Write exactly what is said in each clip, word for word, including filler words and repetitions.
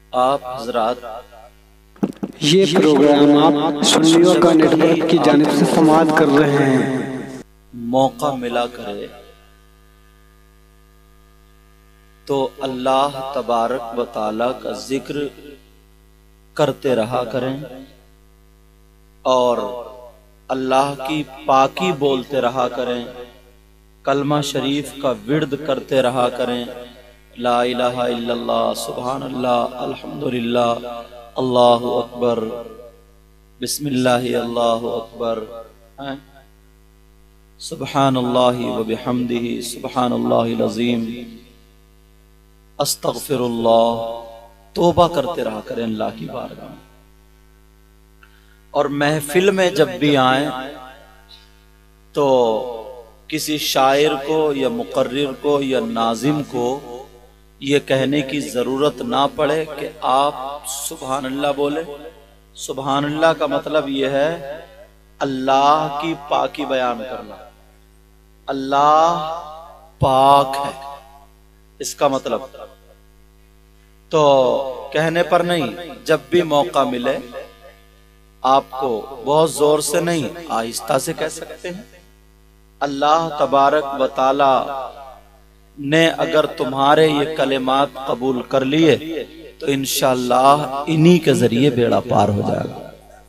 आप हजरात ये प्रोग्राम आप सुन्नियों का नेटवर्क की जानिब से समाअत कर रहे हैं। मौका मिला करे तो अल्लाह तबारक व तआला का जिक्र करते रहा करें और अल्लाह की पाकी बोलते रहा करें, कलमा शरीफ का विर्द करते रहा करें। ला इलाहा इल्लल्लाह, सुभान अल्लाह, अल्हम्दुलिल्लाह, अल्लाहु अकबर, बिस्मिल्लाहि अल्लाहु अकबर, सुब्हानल्लाहि व बिहम्दिही, सुब्हानल्लाहिल अज़ीम, अस्तगफिरुल्लाह। तौबा करते रहा करें अल्लाह की बारगाह में। और महफिल में जब भी आए तो किसी शायर को या मुकर्रिर को या नाजिम को ये कहने की जरूरत ना पड़े कि आप सुभान अल्लाह बोले। सुभान अल्लाह का मतलब ये है अल्लाह की पाकी बयान करना। अल्लाह पाक है, इसका मतलब। तो कहने पर नहीं, जब भी मौका मिले आपको बहुत जोर से नहीं, आहिस्ता से कह सकते हैं। अल्लाह तबारक व तआला ने अगर तुम्हारे ये कलेमात कबूल कर लिए तो इंशाअल्लाह इन्हीं के जरिए बेड़ा पार हो जाएगा।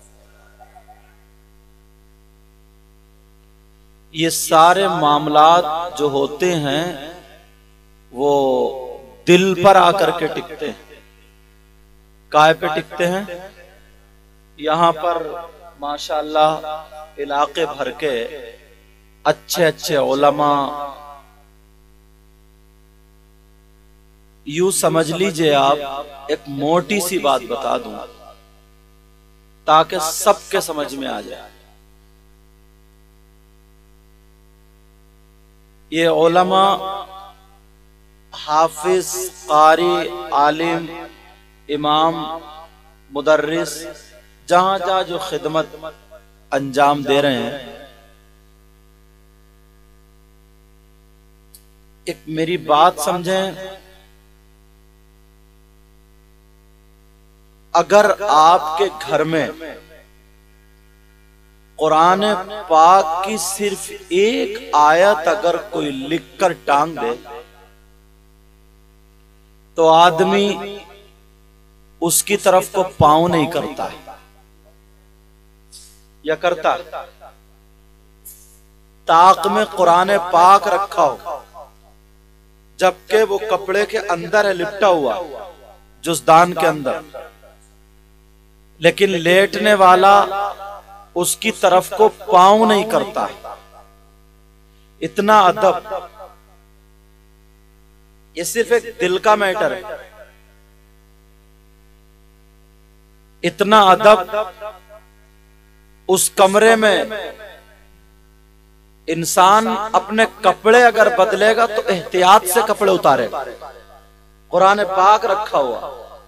ये सारे मामलात जो होते हैं वो दिल पर आकर के टिकते हैं। काय पे टिकते हैं? यहाँ पर माशाअल्लाह इलाके भर के अच्छे अच्छे उलमा, यूं समझ लीजिए आप, एक मोटी सी बात बता दूं ताकि सबके समझ में आ जाए। ये उलमा हाफिज, कारी, आलिम, इमाम, मुदर्रिस, जहां जहां जो खिदमत अंजाम दे रहे हैं, एक मेरी बात समझें। अगर आपके घर में कुरान पाक की सिर्फ एक आयत अगर कोई लिखकर टांग दे तो आदमी उसकी तरफ को पांव नहीं करता है, या करता? ताक में कुरान पाक रखा हो जबकि वो कपड़े के अंदर है, लिपटा हुआ जुज़दान के अंदर, लेकिन लेटने वाला उसकी तरफ को पांव नहीं करता। इतना अदब, ये सिर्फ एक दिल का मैटर है। इतना अदब, उस कमरे में इंसान अपने कपड़े अगर बदलेगा तो एहतियात से कपड़े उतारेगा। कुरान पाक रखा हुआ,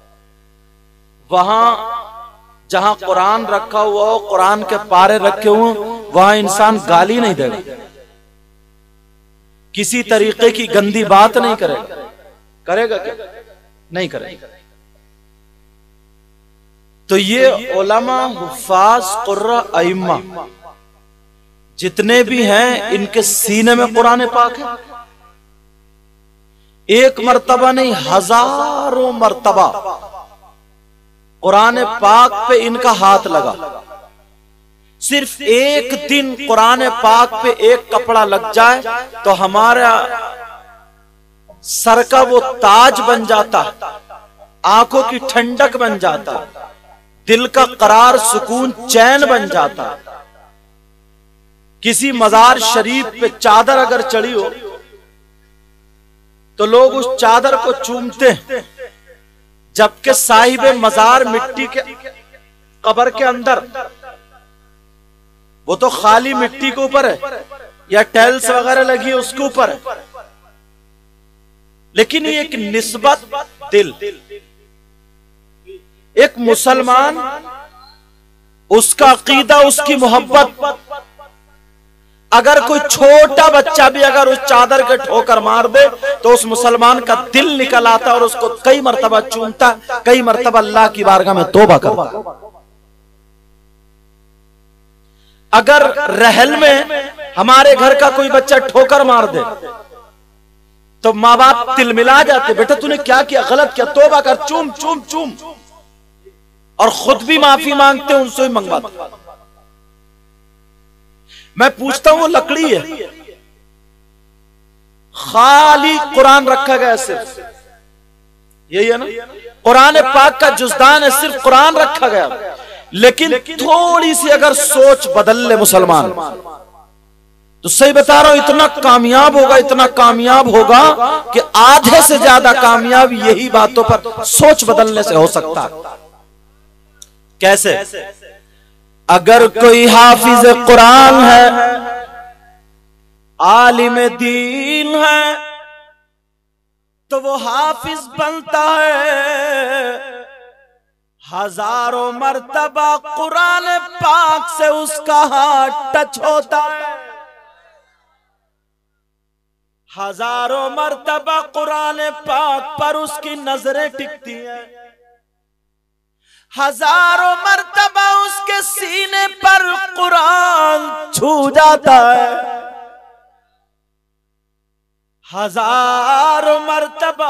वहां जहां कुरान रखा हुआ हो, कुरान के पारे रखे हुए, वहां इंसान गाली नहीं देगा, किसी तरीके की गंदी बात नहीं करेगा। करेगा क्या? नहीं करेगा। तो ये उलमा, हुफ्फाज, कुर्रा, अइम्मा जितने भी हैं, इनके सीने में कुरान पाक है। एक मर्तबा नहीं, हजारों मर्तबा कुरान पाक पे इनका हाथ लगा। सिर्फ एक दिन कुरान पाक पे एक कपड़ा लग जाए तो हमारा सर का वो ताज बन जाता, आंखों की ठंडक बन जाता, दिल का करार, सुकून, चैन बन जाता। किसी मजार शरीफ पे चादर अगर चढ़ी हो तो लोग उस चादर को चूमते हैं, जबकि साहिब मजार मिट्टी के कब्र के अंदर, वो तो खाली मिट्टी के ऊपर है या टाइल्स वगैरह लगी है उसके ऊपर है, लेकिन ये एक निस्बत दिल। एक मुसलमान, उसका अकीदा, उसकी मोहब्बत अगर कोई छोटा बच्चा भी अगर उस चादर के ठोकर मार दे तो उस मुसलमान का दिल निकल आता और उसको कई मर्तबा चूमता, कई मर्तबा अल्लाह की बारगाह में तौबा करता। अगर रहल में हमारे घर का कोई बच्चा ठोकर मार दे तो माँ बाप तिलमिला जाते, बेटा तूने क्या किया, गलत किया, तौबा कर, चूम चूम चूम, और खुद भी माफी मांगते, उनसे भी मंगवाते। मैं पूछता हूं वो लकड़ी है, खाली कुरान रखा गया, सिर्फ यही है ना, कुरान पाक का जुज़दान है, सिर्फ कुरान रखा गया, लेकिन थोड़ी सी अगर सोच बदल ले मुसलमान तो सही बता रहा हूं इतना कामयाब होगा, इतना कामयाब होगा कि आधे से ज्यादा कामयाब यही बातों पर सोच बदलने से हो सकता है। कैसे? अगर कोई हाफिज कुरान है, आलिम दीन है, तो वो हाफिज बनता है हजारों मर्तबा कुरान पाक से उसका हाथ टच होता है, हजारों मर्तबा कुरान पाक पर उसकी नजरें टिकती हैं, हजारों मर्तबा उसके सीने पर कुरान छू जाता है, हजारों मर्तबा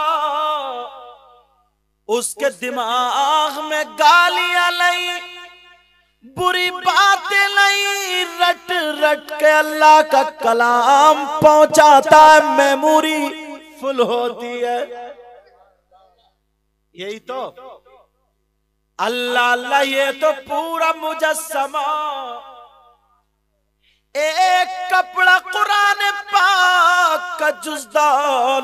उसके दिमाग में गालियां नहीं, बुरी बातें नहीं, रट रट के अल्लाह का कलाम पहुंचाता है, मेमोरी फुल होती है। यही तो अल्लाह अल्लाह, ये तो पूरा मुजस्समा, एक कपड़ा कुरान पाक का जुज़दान,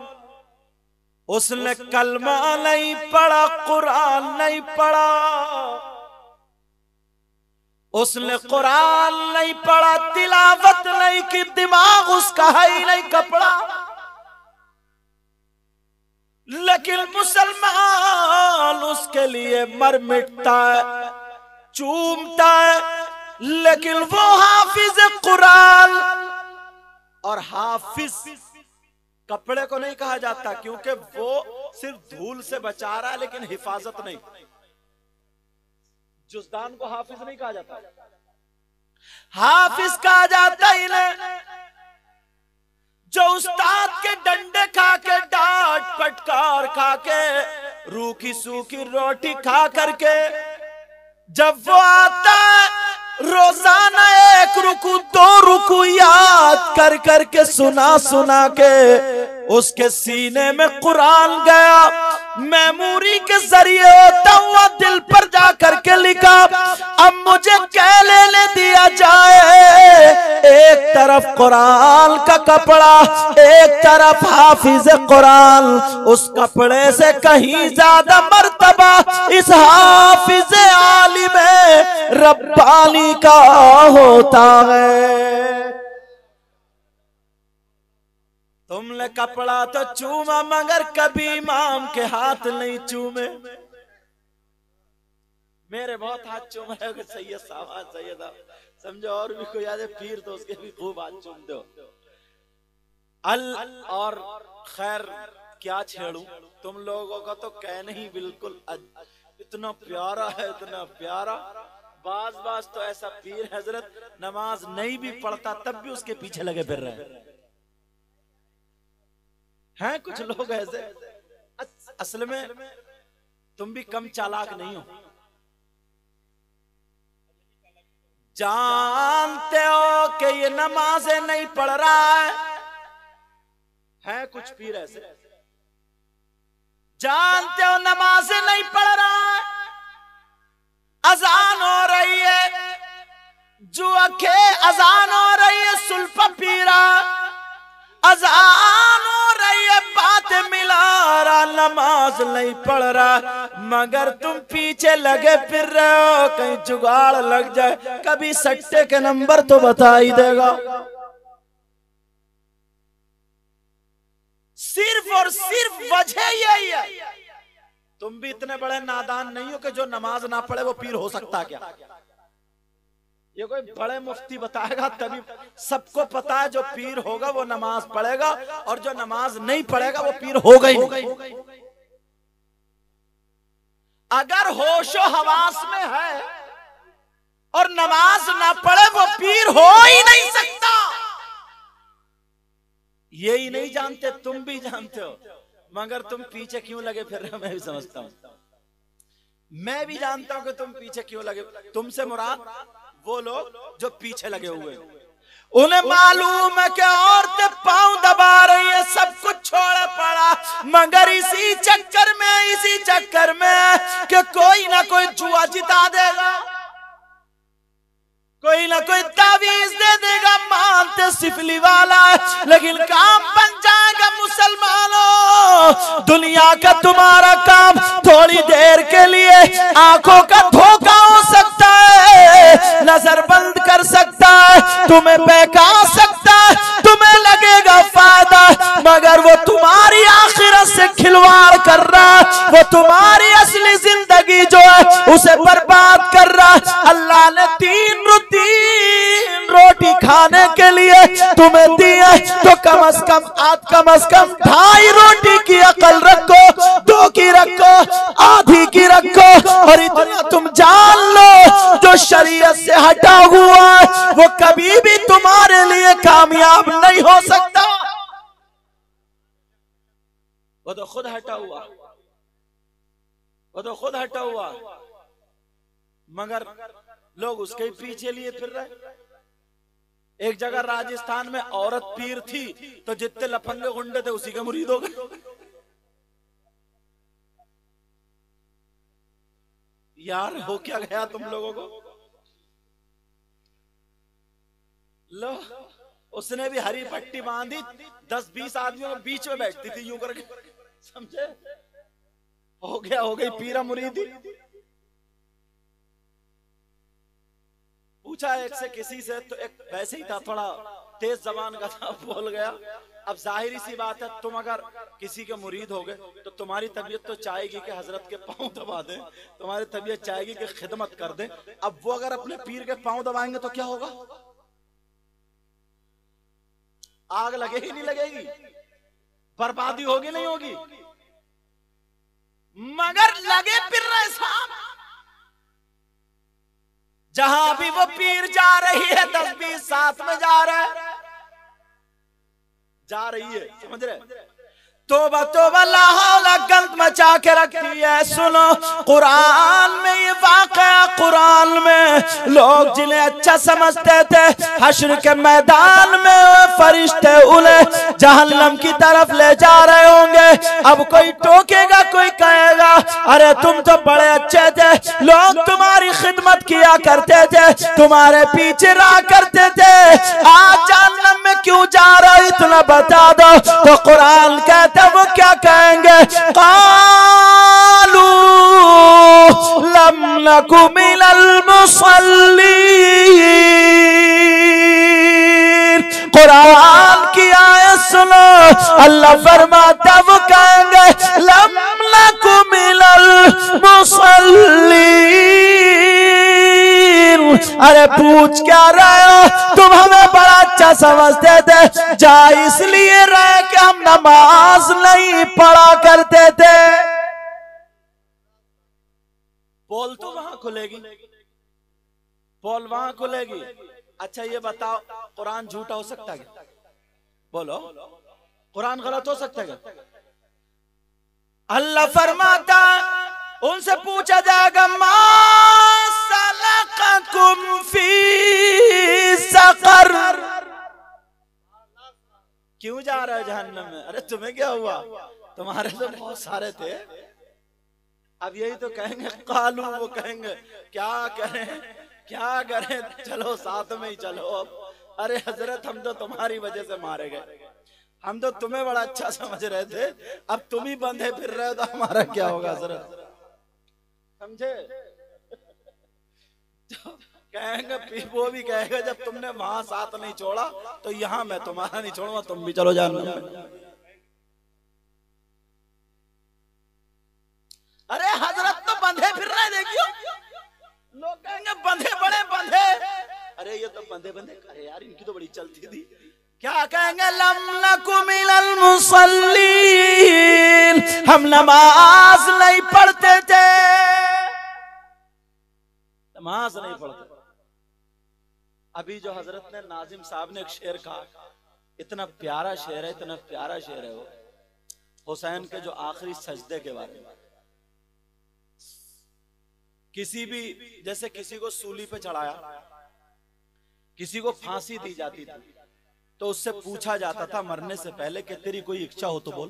उसने कलमा नहीं पढ़ा, कुरान नहीं पढ़ा, उसने कुरान नहीं पढ़ा, तिलावत नहीं की, दिमाग उसका है ही नहीं कपड़ा, लेकिन मुसलमान उसके लिए मर मिटता है, चूमता है, लेकिन वो हाफिज कुरान, और हाफिज कपड़े को नहीं कहा जाता क्योंकि वो सिर्फ धूल से बचा रहा है लेकिन हिफाजत नहीं, जुज़दान को हाफिज नहीं कहा जाता, हाफिज कहा जाता ही नहीं जो उस्ताद के डंडे खा के, डांट फटकार खा के, रूखी सूखी रोटी खा करके जब वो आता है रोजाना एक रुकू दो रुकू याद कर करके, सुना सुना के उसके सीने में कुरान गया, मेमोरी के जरिए होता हुआ दिल पर जा करके लिखा, अब मुझे क्या लेने दिया जाए, एक तरफ कुरान का कपड़ा, एक तरफ हाफिज कुरान, उस कपड़े से कहीं ज्यादा मर्तबा इस हाफिज आलिम रब्बानी का होता है। तुमने कपड़ा तो चूमा मगर कभी इमाम के हाथ नहीं चूमे, मेरे बहुत हाथ चूमे है, सैयद साहब सैयद समझो, और भी कोई आदे पीर तो उसके भी खूब हाथ चूम दो। अल और खैर क्या छेड़ू, तुम लोगों का तो कह नहीं, बिल्कुल इतना प्यारा है, इतना प्यारा, बाज बाज तो ऐसा पीर हजरत नमाज नहीं भी पढ़ता तब भी उसके पीछे लगे फिर रहे हैं, हैं कुछ लोग ऐसे। असल में तुम भी कम चालाक नहीं हो, जानते हो कि ये नमाजें नहीं पढ़ रहा है, हैं कुछ पीर ऐसे, जानते हो नमाजें नहीं पढ़ रहा है, अजान हो रही है, जो अखे अजान हो रही है, सुल्फा पीरा अजान हो रही है, बात मिला रहा, नमाज नहीं पढ़ रहा, मगर तुम पीछे लगे फिर रहे हो, कहीं जुगाड़ लग जाए, कभी सट्टे के नंबर तो बता ही देगा। सिर्फ और सिर्फ वजह यही है, तुम भी इतने बड़े नादान नहीं हो कि जो नमाज ना पढ़े वो पीर हो सकता क्या, ये कोई बड़े मुफ्ती बताएगा तभी। सबको पता है जो पीर होगा वो नमाज पढ़ेगा, और जो नमाज नहीं पढ़ेगा वो पीर होगा ही नहीं। अगर होशो हवास में है और नमाज ना पढ़े वो पीर हो ही नहीं सकता। ये ही नहीं जानते, तुम भी जानते हो, मगर तुम पीछे क्यों लगे फिर रहे हो मैं भी समझता हूं। मैं भी जानता हूं कि तुम पीछे क्यों लगे। तुमसे मुराद वो लोग जो पीछे लगे हुए, उन्हें मालूम है कि औरतें पांव दबा रही है, सब कुछ छोड़ पड़ा, मगर इसी चक्कर में इसी चक्कर में कि कोई ना कोई जुआ जिता देगा, कोई ना कोई तावीज दे देगा, मानते सिफली वाला है, लेकिन काम बन जाएगा। मुसलमानों, दुनिया का तुम्हारा काम थोड़ी देर के लिए आंखों का धोखा हो सकता है, नजर बंद कर सकता है, तुम्हें बहका सकता है, तुम्हें लगेगा फायदा, मगर वो तुम्हारी आखिरत से खिलवाड़ कर रहा है, वो तुम्हारी असली जिंदगी जो है उसे बर्बाद कर रहा है। अल्लाह ने तीन तीन रोटी खाने के लिए तुम्हें दी है, तो कम अज कम आज कम अज कम ढाई रोटी की अकल रखो, दो की रखो, आधी की रखो, और इतना तुम जान लो जो शरीयत से हटा हुआ है वो कभी भी तुम्हारे लिए कामयाब नहीं हो सकता। वो तो खुद हटा हुआ, वो तो खुद हटा हुआ, मगर लोग उसके पीछे लिए फिर रहे। एक जगह राजस्थान में औरत पीर थी, तो जितने लफंगे गुंडे थे उसी के मुरीद हो गए। यार हो क्या गया तुम लोगों को। लो, उसने भी हरी पट्टी बांधी, दस बीस आदमियों के बीच में बैठती थी यूं करके, समझे, हो गया हो गई पीरा मुरीदी। पूछा एक से किसी से, तो एक वैसे ही था, थोड़ा तेज जबान का था, बोल गया। अब जाहिर सी बात है, तुम अगर किसी के मुरीद हो गए तो तुम्हारी तबीयत तो चाहेगी कि हजरत के पांव दबा दें, तुम्हारी तबीयत चाहेगी कि खिदमत कर दें। अब वो अगर अपने पीर के पांव दबाएंगे तो क्या होगा? आग लगेगी नहीं लगेगी? बर्बादी होगी नहीं होगी? मगर लगे फिर रहे साहब, जहां भी वो पीर जा रही है दस बीस साथ में जा रहा है, जा रही है, समझ रहे? तोबा तोबा लाहौला गंद मचा के रखती है। सुनो, कुरान में ये वाक़या, कुरान में लोग जिन्हें अच्छा समझते थे, हश्र के मैदान में फरिश्ते उन्हें जहन्नम की तरफ ले जा रहे होंगे। अब कोई टोकेगा, कोई कहेगा अरे तुम तो बड़े अच्छे थे, लोग तुम्हारी खिदमत किया करते थे, तुम्हारे पीछे रहा करते थे, आज जहन्नम में क्यों जा रहे हो इतना बता दो। तो कुरान कहते वो क्या कहेंगे? कालू लम नकु मिनल मुसल्लीन। कुरान की आयत सुनो, अल्लाह फरमाता वो कहेंगे लम नकु मिनल मुसल्लीन। अरे पूछ क्या रहे हो, तुम हमें बड़ा अच्छा समझते थे, जा इसलिए रहे कि हम नमाज नहीं पढ़ा करते थे। पोल तो वहां खुलेगी, पोल वहां खुलेगी। अच्छा ये बताओ, कुरान झूठा हो सकता है क्या? बोलो, कुरान गलत हो सकता है क्या? अल्लाह फरमाता, उनसे पूछा जाएगा मा सलककुम फी सकर, क्यों जा रहे हो जहन्नम में? अरे तुम्हें क्या हुआ, तुम्हारे तो बहुत सारे थे। अब यही तो कहेंगे कालू, वो कहेंगे क्या करें क्या करें, चलो साथ में ही चलो। अब अरे हजरत हम तो तुम्हारी वजह से मारे गए, हम तो तुम्हें बड़ा अच्छा समझ रहे थे, अब तुम ही बंधे फिर रहे हो तो हमारा क्या होगा हजरत, समझे? कहेंगे, वो भी कहेगा जब तुमने वहां साथ नहीं छोड़ा तो यहाँ मैं तुम्हारा नहीं छोड़ूंगा, तुम भी चलो जानो। अरे हजरत तो बंधे फिर रहे, देखियो लोग कहेंगे बंधे बड़े बंधे, अरे ये तो बंदे बंदे अरे यार इनकी तो बड़ी चलती थी। क्या कहेंगे? लम नकु मिनल मुसल्लीन, हम नमाज नहीं पढ़ते थे, नमाज नहीं पढ़ते। अभी जो हजरत ने नाजिम साहब ने एक शेर कहा, इतना प्यारा शेर है, इतना प्यारा शेर है वो, हुसैन के जो आखिरी सजदे के बारे में। किसी भी जैसे किसी को सूली पे चढ़ाया, किसी को फांसी दी जाती थी, तो उससे पूछा जाता था मरने से पहले कि तेरी कोई इच्छा हो तो बोल,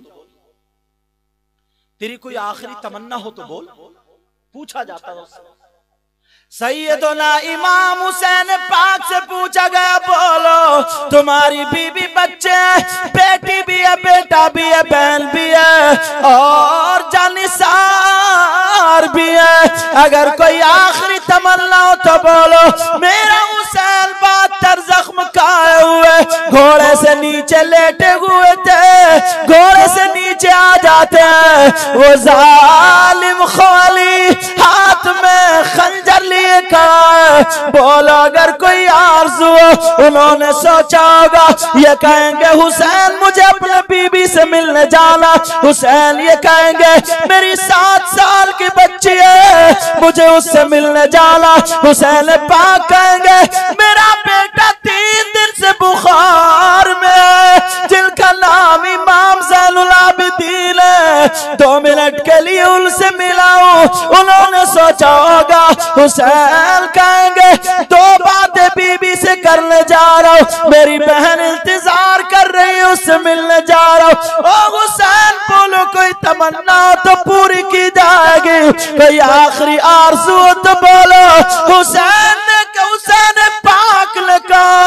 तेरी कोई आखिरी तमन्ना हो तो बोल, पूछा जाता था उससे। सैयदना इमाम हुसैन पाक से पूछा गया, बोलो तुम्हारी बीवी बच्चे, बेटी भी है, बेटा भी है, बहन भी है और जानिसार भी है, अगर कोई आखिरी तमन्ना हो तो बोलो। मेरा हुसैन बहत्तर जख्म खाए हुए घोड़े से नीचे लेटे हुए थे, घोड़े से नीचे आ जाते हैं, वो जालिम ख्वाली हाथ में खंजर लिए कहा, बोलो अगर कोई आरज़ू हो। उन्होंने सोचा होगा ये कहेंगे हुसैन मुझे अपने बीबी से मिलने जाना, हुसैन ये कहेंगे मेरी सात साल की बच्ची है मुझे उससे मिलने जाना, हुसैन पाक कहेंगे मेरा बेटा तीन दिन से बुखार में है जिनका नाम इमाम ज़ैनुल आबिदीन है, दो मिनट के लिए उनसे मिलाऊं। उन्होंने सोचा होगा हुसैन कहेंगे दो बातें बीबी से करने जा रहा हूं, मेरी बहन इंतजार कर रही है उससे मिलने जा रहा हूं। ओ हुसैन बोलो कोई तमन्ना तो पूरी की जाएगी, कोई आखिरी आरज़ू तो बोलो। हुसैन ने हुसैन पाक ने कहा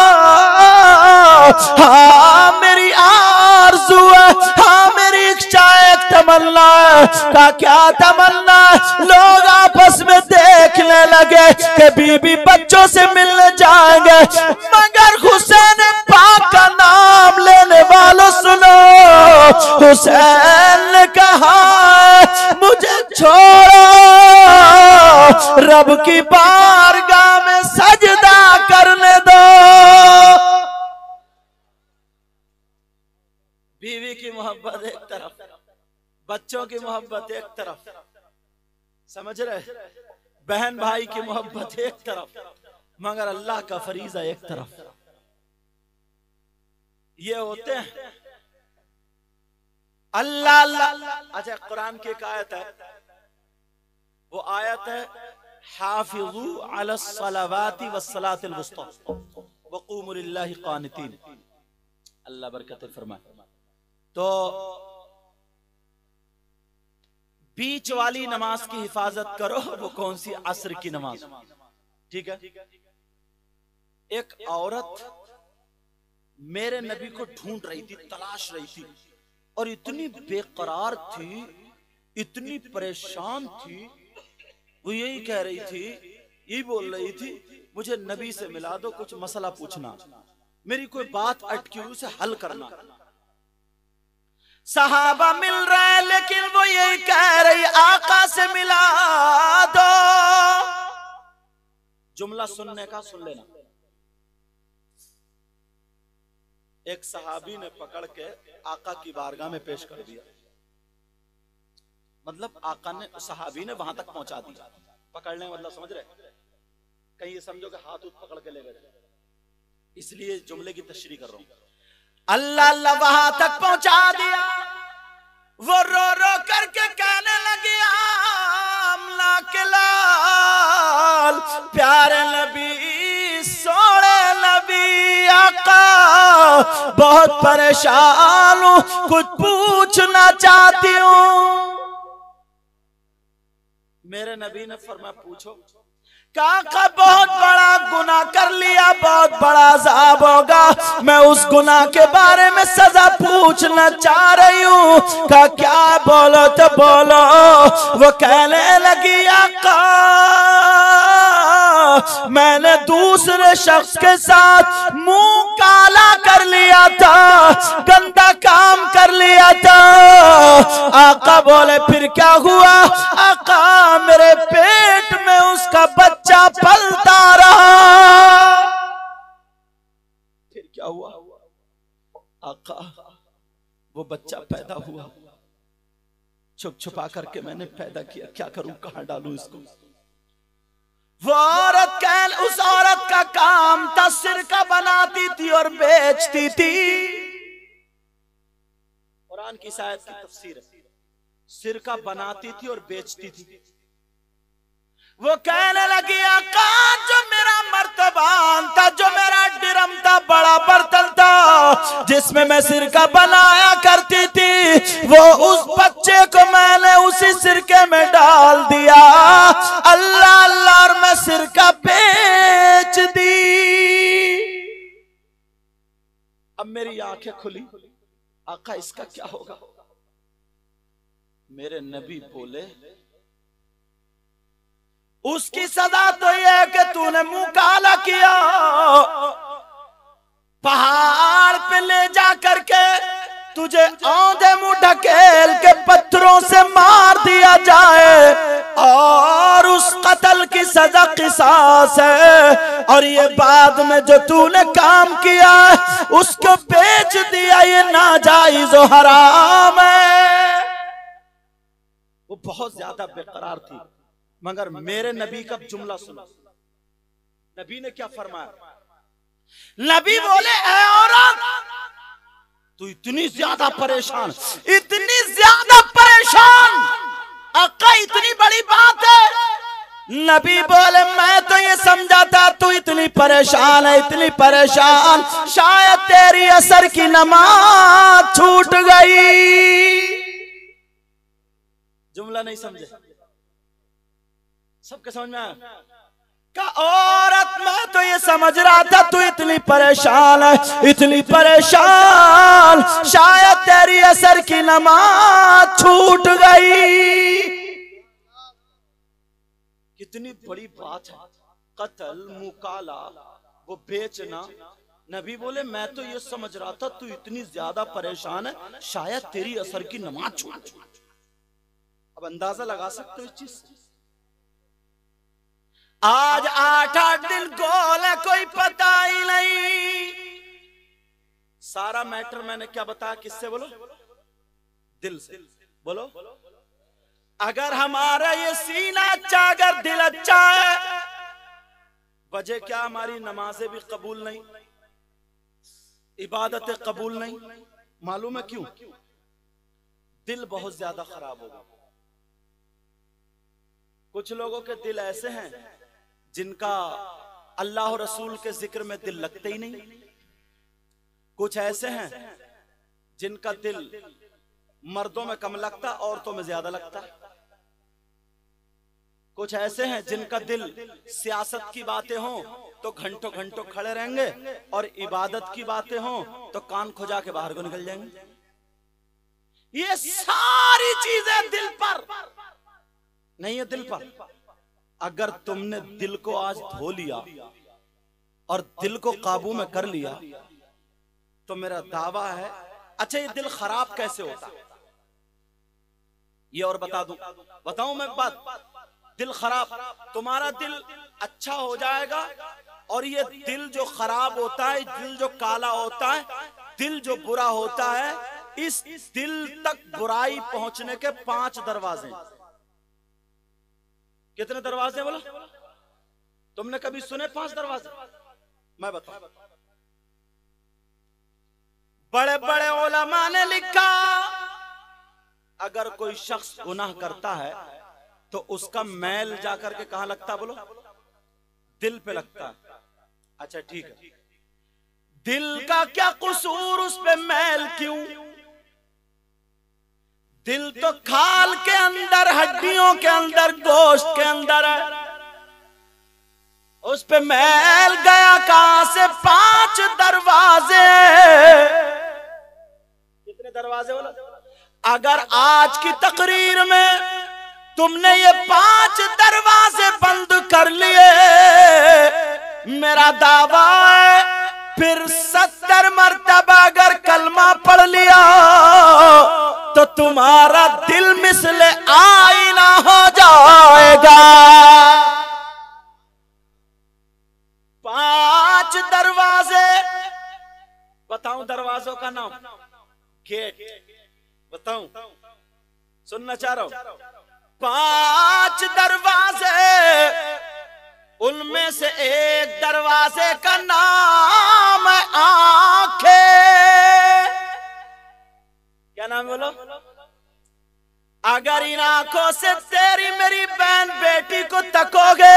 हाँ मेरी आरज़ू है, हाँ मेरी इच्छा एक तमन्ना है। का क्या तमन्ना? लोग आपस में देखने लगे कि बीबी बच्चों से मिलने जाएंगे, मगर हुसैन पाक का नाम लेने वालों सुनो, हुसैन ने कहा मुझे छोड़ो रब की बारगाह में सजदा करने दो। बीवी की मोहब्बत एक तरफ, बच्चों की मोहब्बत एक तरफ, समझ रहे, बहन भाई की मोहब्बत एक तरफ, मगर अल्लाह का फरीजा एक तरफ। ये होते हैं अल्लाह अल्लाह। अच्छा कुरान की एक आयत है, वो आयत है हाफिज़ू अलस सलावाति वस्सलातिल वुस्ता वक़ूमू लिल्लाहि क़ानितीन। अल्लाह बरकत फरमाए। तो बीच वाली नमाज की हिफाजत करो, वो कौन सी? असर की नमाज, ठीक है। एक औरत मेरे नबी को ढूंढ रही थी, तलाश रही थी, और इतनी बेकरार थी, इतनी परेशान थी, वो यही कह रही थी, यही बोल रही थी मुझे नबी से मिला दो, कुछ मसला पूछना, मेरी कोई बात अटकी हुई उसे हल करना। सहाबा मिल रहे लेकिन वो यही कह रही आका से मिला दो। जुमला सुनने का सुन लेना। एक सहाबी ने पकड़ के आका की बारगाह में पेश कर दिया, मतलब आका ने सहाबी ने वहां तक पहुंचा दिया। पकड़ने मतलब समझ रहे, कहीं ये समझो कि हाथ उठ पकड़ के ले गए, इसलिए जुमले की तशरीह कर रहा हूं। अल्लाह अल्लाह वहां तक पहुंचा दिया। वो रो रो करके कहने लगी आमना के लाल, प्यारे नबी सोने नबी आका, बहुत परेशान हूं, कुछ पूछना चाहती हूं। मेरे नबी ने फरमाया पूछो। काका बहुत बड़ा गुनाह कर लिया, बहुत बड़ा अज़ाब होगा, मैं उस गुनाह के बारे में सजा पूछना चाह रही हूँ। का क्या? बोलो तो बोलो। वो कहने लगी आका मैंने दूसरे शख्स के साथ मुंह काला कर लिया था, गंदा काम कर लिया था। आका बोले फिर क्या हुआ? आका मेरे पेट में उसका बच्चा पलता रहा। वो बच्चा पैदा हुआ, छुप छुपा करके मैंने पैदा किया, क्या करूं, कहां डालूं इसको। वो औरत कैन, उस औरत का काम था सिरका बनाती थी और बेचती थी। कुरान की शायद की तफसीर है, सिरका बनाती थी और बेचती थी। वो कहने लगी आका जो मेरा मर्तबान था, जो मेरा ड्रम था, बड़ा बर्तन था जिसमें मैं सिरका बनाया करती थी, वो उस बच्चे को मैंने उसी सिरके में डाल दिया। अल्लाह अल्लाह और मैं सिरका बेच दी। अब मेरी आंखें खुली, आका इसका क्या होगा। मेरे नबी बोले उसकी सजा तो यह है कि तूने मुंह काला किया, पहाड़ पे ले जा करके तुझे औंधे मुंह ढकेल के पत्थरों से मार दिया जाए, और उस कत्ल की सजा किसास है। और ये बाद में जो तूने काम किया उसको बेच दिया, ये नाजायज और हराम है। वो बहुत ज्यादा बेकरार थी, मगर मेरे नबी का जुमला सुनो। नबी ने क्या फरमाया। नबी बोले ऐ औरत तू इतनी ज्यादा परेशान, इतनी ज्यादा परेशान, आका इतनी बड़ी बात है। नबी बोले मैं तो ये समझा था तू इतनी परेशान है, इतनी परेशान शायद तेरी असर की नमाज छूट गई। जुमला नहीं समझे, सबके समझ में आया का। औरत मैं तो ये समझ रहा था तू इतनी परेशान है, इतनी परेशान शायद तेरी असर की नमाज छूट गई। कितनी बड़ी बात है, कत्ल, मुकाला, वो बेचना। नबी बोले मैं तो ये समझ रहा था तू इतनी ज्यादा परेशान है, शायद तेरी असर की नमाज छूट गई। अब अंदाजा लगा सकते हो इस चीज से। आज आठ आठ दिन गोल है, कोई पता ही नहीं। सारा मैटर मैंने क्या बताया, किससे बोलो, दिल से बोलो। अगर हमारा ये सीना अच्छा, अगर दिल अच्छा है, वजह क्या हमारी नमाजें भी कबूल नहीं, इबादतें कबूल नहीं। मालूम है क्यों? दिल बहुत ज्यादा खराब होगा। कुछ लोगों के दिल ऐसे हैं जिनका अल्लाह और रसूल के जिक्र में दिल लगते ही नहीं। कुछ ऐसे हैं जिनका दिल मर्दों में कम लगता, औरतों में ज्यादा लगता। कुछ ऐसे हैं जिनका दिल सियासत की बातें हों तो घंटों घंटों खड़े रहेंगे, और इबादत की बातें हों तो कान खुजा के बाहर को निकल जाएंगे। ये सारी चीजें दिल पर नहीं है, दिल पर। अगर तुमने दिल को आज धो लिया और दिल को काबू में कर लिया तो मेरा दावा है। अच्छा ये दिल खराब कैसे होता, ये और बता दूं, बताऊं मैं बात। दिल खराब, तुम्हारा दिल अच्छा हो जाएगा, और ये दिल जो खराब होता है, दिल जो काला होता है, दिल जो बुरा होता है, इस दिल तक बुराई पहुंचने के पांच दरवाजे। कितने दरवाजे बोलो? तुमने कभी सुने पांच दरवाजे? मैं बताऊं। बड़े बड़े उलमा ने लिखा अगर कोई शख्स गुनाह करता है तो उसका मैल जाकर के कहां लगता बोलो? दिल पे लगता है। अच्छा ठीक है, दिल का क्या कसूर, उस पे मैल क्यों? दिल तो खाल के अंदर, हड्डियों के अंदर, गोश्त के अंदर है, उस पे मैल गया कहां से? पांच दरवाजे। कितने दरवाजे बोला? अगर आज की तकरीर में तुमने ये पांच दरवाजे बंद कर लिए, मेरा दावा है फिर सत्तर मर्तबा अगर कलमा पढ़ लिया तो तुम्हारा दिल मिसले आईना हो जाएगा। पांच दरवाजे बताऊं दरवाजों का नाम? गेट बताऊं, सुनना चाह रहा हूं। पांच दरवाजे, उनमें से एक दरवाजे का नाम है आंखें। क्या नाम बोलो? अगर इन आंखों से तेरी मेरी बहन बेटी को तकोगे,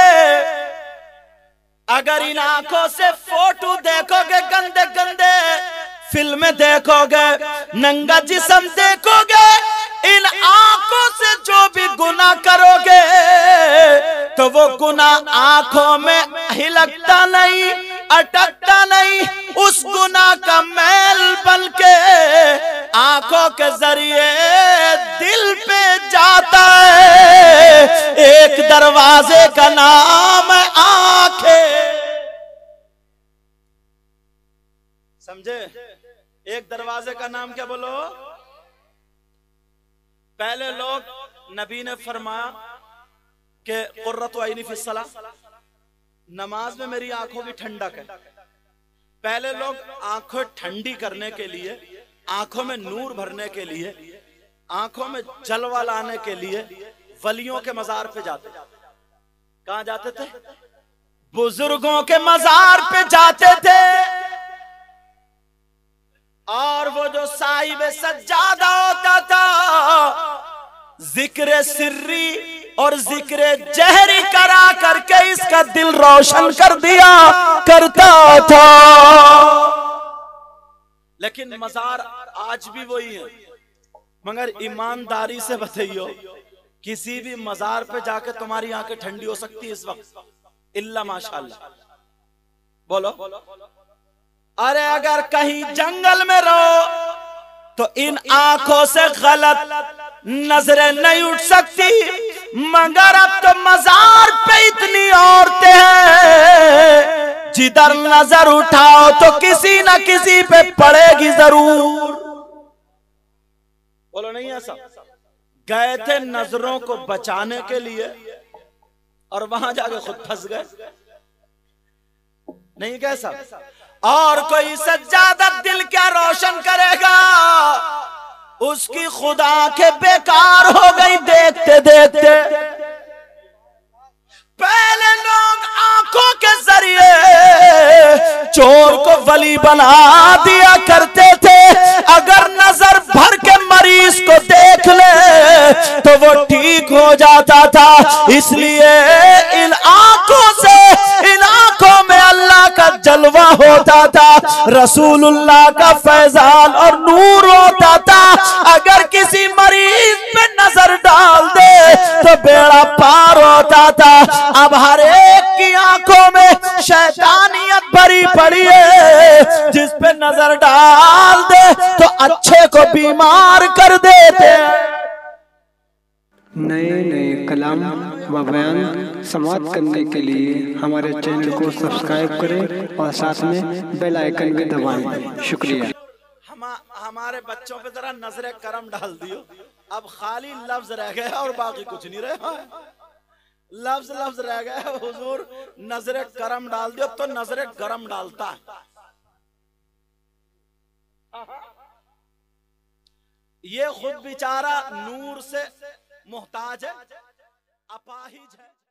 अगर इन आंखों से फोटो देखोगे, गंदे गंदे फिल्में देखोगे, नंगा जिस्म देखोगे, इन आंखों से जो भी गुनाह करोगे तो वो गुनाह आंखों में हिलकता नहीं, अटकता नहीं, उस गुनाह का मैल बन के आंखों के जरिए दिल पे जाता है। एक दरवाजे का नाम है आंखें। समझे? एक दरवाजे का नाम क्या बोलो? पहले लोग, नबी ने फरमाया कि कुर्रतु ऐनी फी सला, नमाज में मेरी आंखों की ठंडक है। पहले लोग आंखें ठंडी करने के लिए, आंखों में नूर भरने के लिए, आंखों में जलवा लाने के लिए वलियों के मजार पे जाते। कहां जाते थे? बुजुर्गों के मजार पे जाते थे। और वो जो साहिब सज्जादा होता था, जिक्र सिर्री और जिक्र जहरी करा करके इसका दिल रोशन कर दिया करता था। लेकिन मजार आज भी वही है। मगर ईमानदारी से बताइयो, किसी भी मजार पे जाके तुम्हारी आंखें ठंडी हो सकती है इस वक्त? इल्ला माशाअल्लाह। बोलो। अरे अगर कहीं जंगल में रहो तो इन आंखों से गलत नजरें नहीं उठ सकती, मगर अब तो मजार पे इतनी औरतें हैं, जिधर नजर उठाओ तो किसी न किसी पे पड़ेगी जरूर। बोलो नहीं ऐसा? गए थे नजरों को बचाने के लिए और वहां जाके खुद फंस गए। नहीं कैसा? और कोई सज्जादा दिल क्या रोशन करेगा, उसकी खुदा के बेकार हो गई देखते देखते। पहले लोग आंखों के जरिए चोर को वली बना दिया करते थे। अगर नजर भर के मरीज को देख ले तो वो ठीक हो जाता था। इसलिए इन आंखों से, इन आंखों में अल्लाह का जलवा होता था, रसूलुल्लाह का फैजान और नूर होता था। अगर किसी मरीज पे नजर डाल दे तो बेड़ा पार होता था। अब हर एक की आंखों में शैतानियत भरी पड़ी है, जिस पे नजर डाल दे तो अच्छे को बीमार कर देते। नए नए कलाम व बयान समाप्त करने के लिए हमारे चैनल को सब्सक्राइब करें और साथ में बेल आइकन भी दबाएं। शुक्रिया। हम हमारे बच्चों पे जरा नजरे करम डाल दियो। अब खाली लफ्ज रह गया और बाकी कुछ नहीं रहा। लफ्ज लफ्ज रह गया। हुजूर नजरे करम डाल दियो तो नजरे गरम डालता है। ये खुद बेचारा नूर से मोहताज है, अपाहिज है।